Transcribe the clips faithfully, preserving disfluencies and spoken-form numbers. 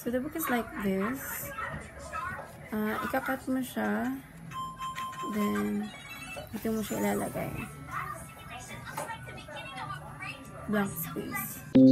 So the book is like this. Uh, ikakat mo siya. Then, dito mo siya ilalagay. Blank space.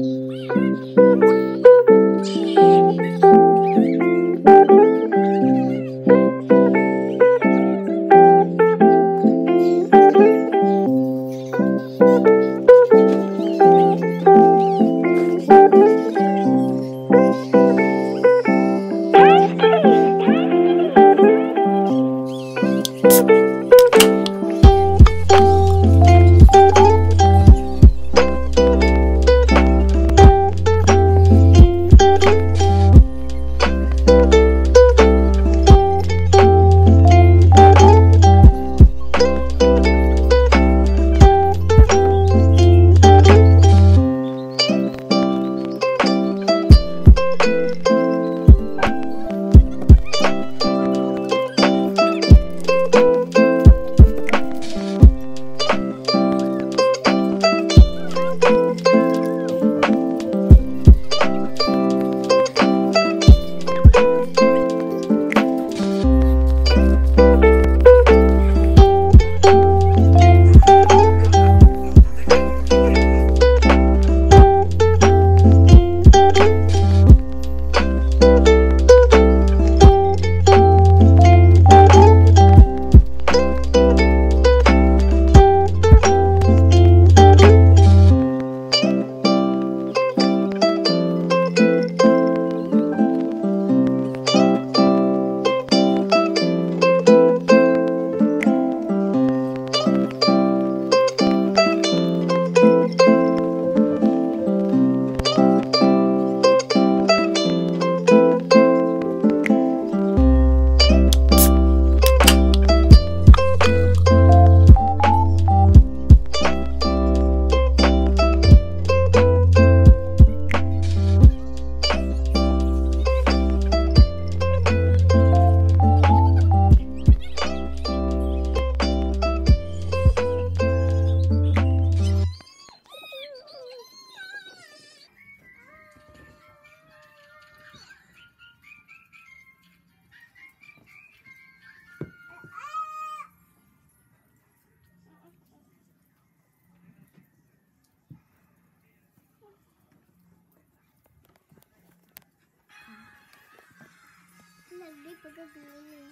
Lagi pagkagulong.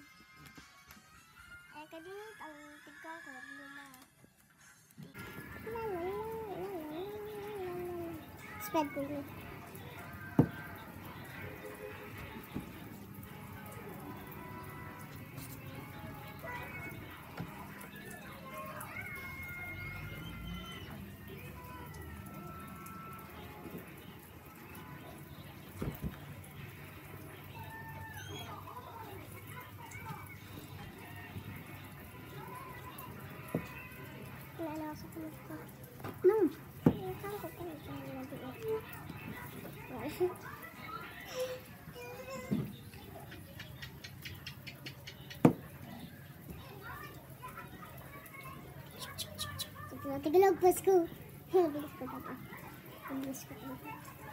Eh, kadinit ang tigka ko. Luma. Spread ko yun. Sa kulit ko. No. Saan ko pa ito nalagay? Tigalagpas ko. Bilis ko pa. Bilis ko pa.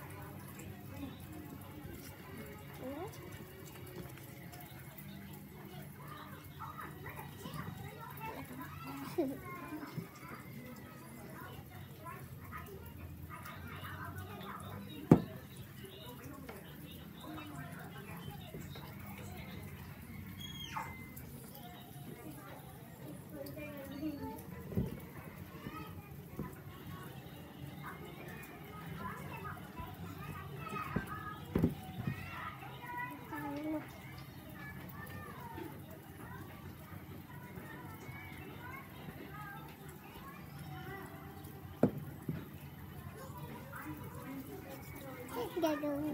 Gagawin.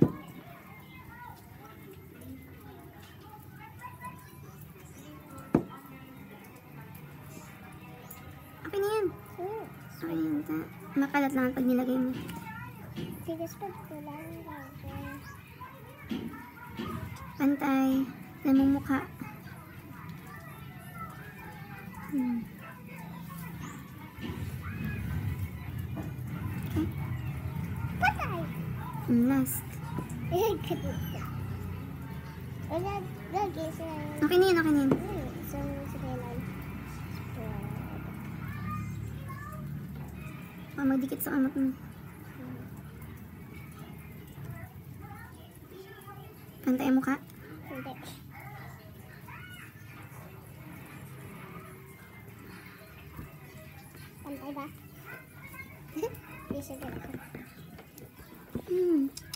Okay na yan. Hmm. Okay na yan. Makalat lang pag nilagay mo. Sige, spag ko lang. Pantay. Lamang mukha. Hmm. Okay. Patay! And last. Eh, ganun ka. Wala, lagi sa... Okay na yun, okay na yun. Sa sa kailan. Ah, magdikit sa kamot mo. Pantay mo ka? Hindi. Pantay ba? Hindi siya ganito. Hmm.